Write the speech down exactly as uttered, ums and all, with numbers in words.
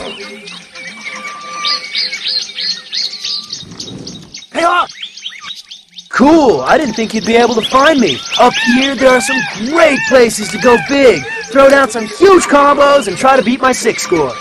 Hey, uh, cool, I didn't think you'd be able to find me. Up here, there are some great places to go big, throw down some huge combos, and try to beat my six score.